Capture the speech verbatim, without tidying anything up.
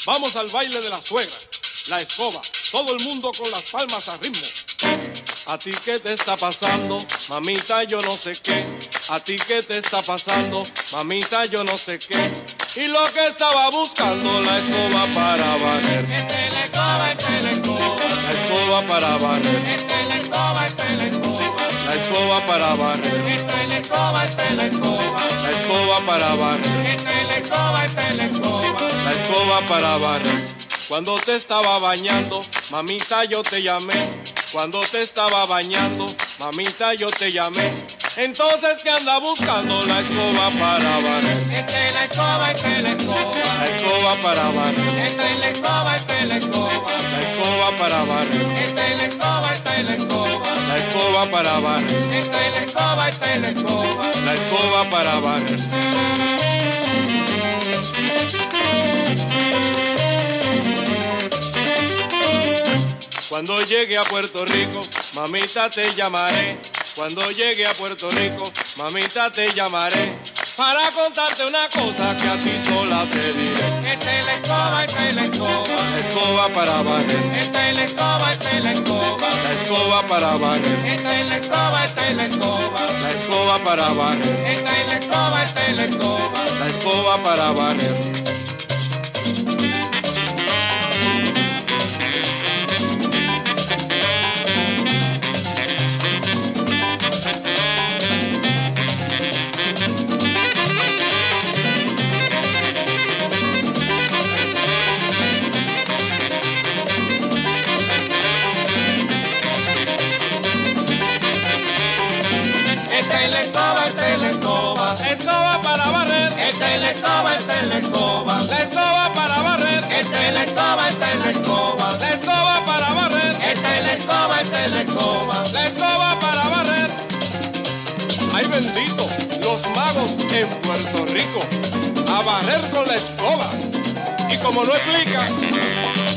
Vamos al baile de la suegra, la escoba, todo el mundo con las palmas a ritmo. ¿A ti qué te está pasando, mamita? Yo no sé qué. ¿A ti qué te está pasando, mamita? Yo no sé qué. Y lo que estaba buscando, la escoba para barrer. Esta es la escoba, esta es la escoba. La escoba para barrer. Esta es la escoba, esta es la escoba. La escoba para barrer. Esta es la escoba, esta es la escoba. La escoba para barrer. Esta es la escoba, esta es la escoba. La escoba para barrer. Cuando te estaba bañando, mamita, yo te llamé. Cuando te estaba bañando, mamita, yo te llamé. Entonces, ¿qué anda buscando? La escoba para barrer. Esta es la escoba, esta es la escoba. La escoba para barrer. Esta es la escoba, esta es la escoba. La escoba para barrer. Esta es la escoba, esta es la escoba. La escoba para barrer. Esta es la escoba, esta es la escoba. La escoba para barrer. Cuando llegue a Puerto Rico, mamita, te llamaré. Cuando llegue a Puerto Rico, mamita, te llamaré. Para contarte una cosa que a ti sola te diré. Esta es la escoba, esta es la escoba. La escoba para barrer. Esta es la escoba, esta es la escoba. La escoba para barrer. Esta es la escoba, esta es la escoba. La escoba para barrer. Esta es la escoba, esta es la escoba. La escoba para barrer. Esta es la escoba, esta es la escoba. Escoba para barrer. Esta es la escoba, esta es la escoba. La escoba para barrer. Esta es la escoba, esta es la escoba. La escoba para barrer. Esta es la escoba, esta es la escoba. La escoba para barrer. Ay, bendito, los magos en Puerto Rico a barrer con la escoba. Y como no explica,